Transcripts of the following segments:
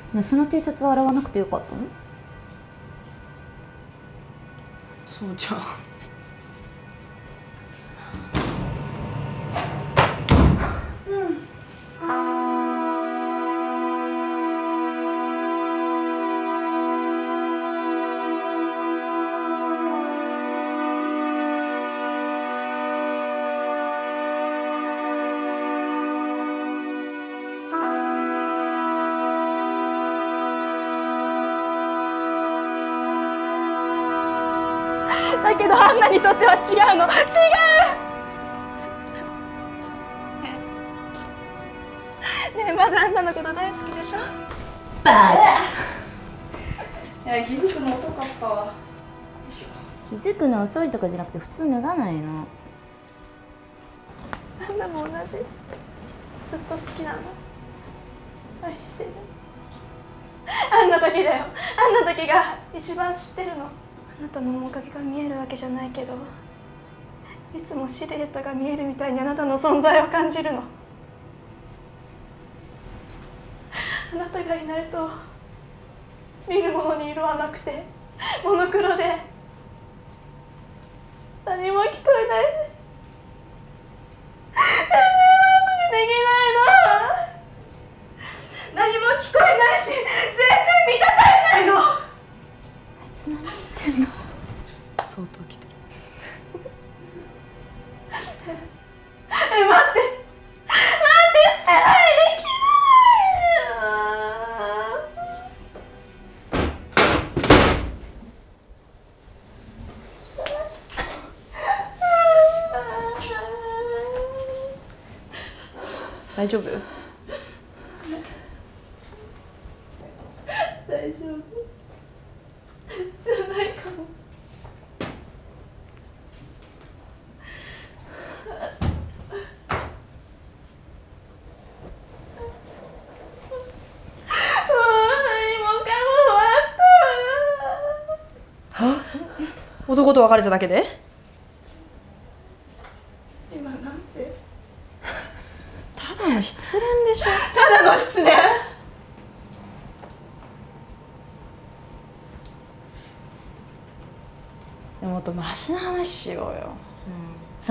ね、その T シャツは洗わなくてよかったの？ そうじゃん。 だけどアンナにとっては違うの、違う。ねえ、まだアンナのこと大好きでしょ？ バーいや、気づくの遅かったわ。 気づくの遅いとかじゃなくて普通脱がないの。 アンナも同じ。ずっと好きなの。愛してる。あんな時だよ。あんな時が一番知ってるの。あなたの面影が見えるわけじゃないけど、いつもシルエットが見えるみたいにあなたの存在を感じるの。あなたがいないと見るものに色はなくてモノクロで何も聞こえないし、全然うまくできないの。何も聞こえないし全然満たされないの。 あいつ何言ってんの？ 相当来てる。 待って、捨てないでき大丈夫？ 大丈夫じゃないかも。 男と別れただけで？ 今なんて？ ただの失恋でしょ。 ただの失恋？ もっとマシな話しようよ。 そう、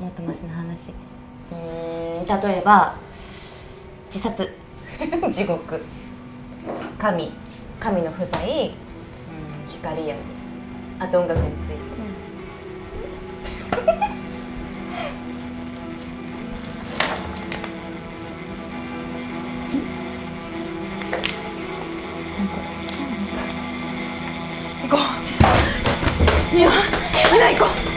もっとマシな話。例えば自殺地獄、神の不在、光やあと音楽について。 行こう。みんな行こう。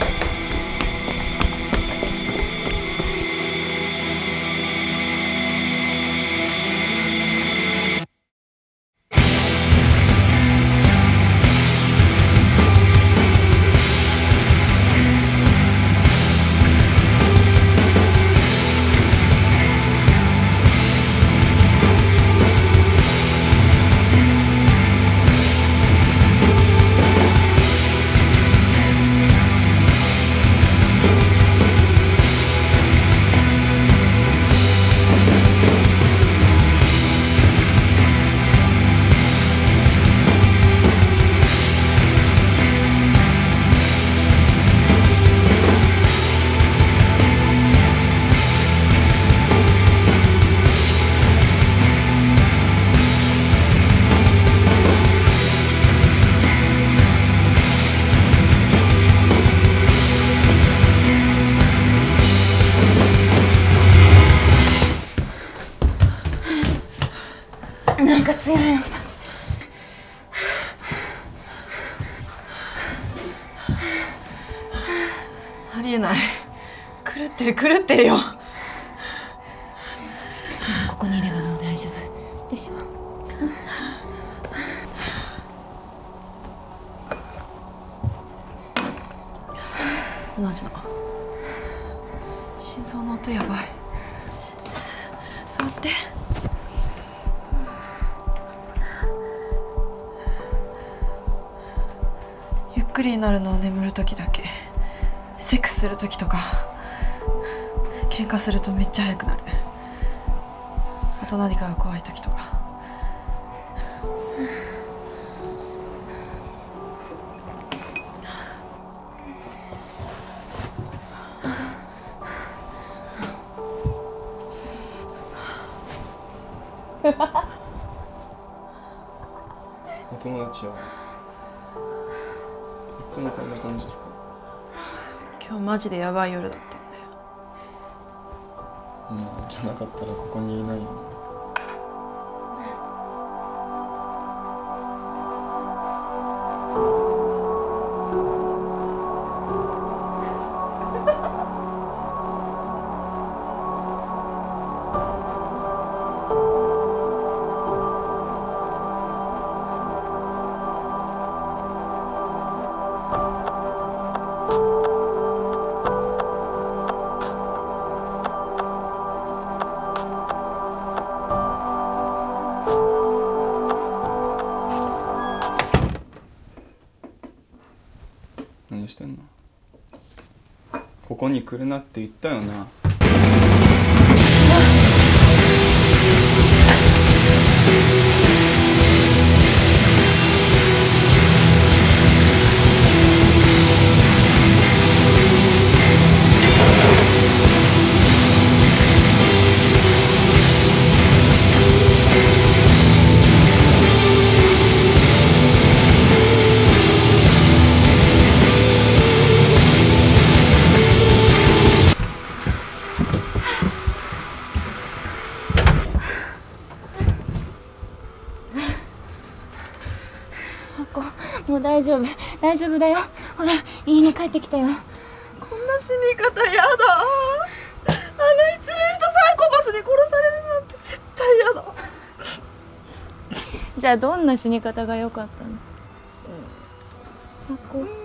なんか強いの2つ。 ありえない。狂ってるよ。 ここにいればもう大丈夫でしょ。 同じの。心臓の音やばい。触って。ゆっくりになるのは眠る時だけ。セックスする時とか喧嘩するとめっちゃ速くなる。あと何かが怖い時とか。 お友達はいつもこんな感じですか？ 今日マジでやばい夜だったんだよ。 じゃなかったらここにいないよ。何してんの？ここに来るなって言ったよな。 もう大丈夫だよ。ほら家に帰ってきたよ。 こんな死に方やだ。あの失礼したサイコパスに殺されるなんて絶対やだ。 じゃあどんな死に方が良かったの？